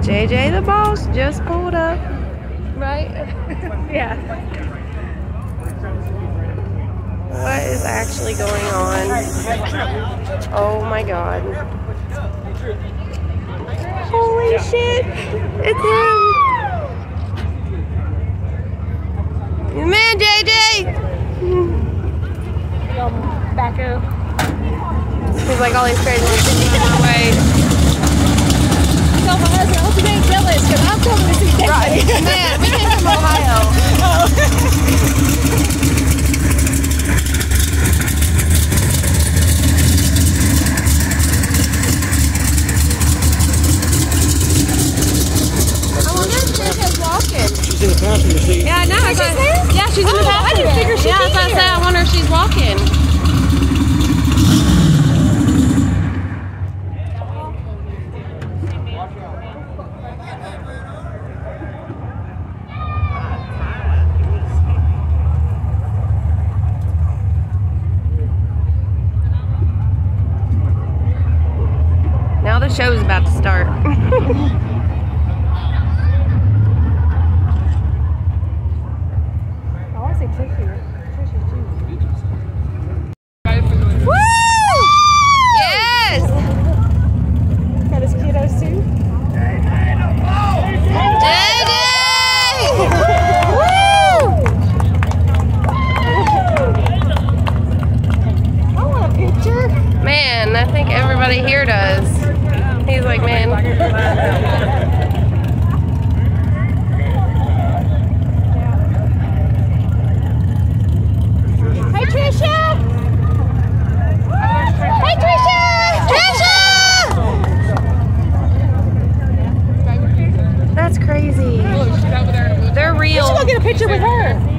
JJ the boss just pulled up. Right? Yeah. What is actually going on? Oh my god. Holy shit! It's him! The man, JJ! Back up. He's like all these crazy ones on my way. Tell my husband, I hope you ain't jealous, because I'm coming to see JJ. Right. Man, we came from Ohio. She's in the passenger seat. Yeah, I know. She's there? Yeah, she's in the passenger. I didn't figure she'd yeah, be that's what I here. said. I wonder if she's walking. Now the show's about to start. Man, I think everybody here does. He's like, man. Hey, Trisha! Hey, Trisha! Trisha! That's crazy. They're real. We should go get a picture with her.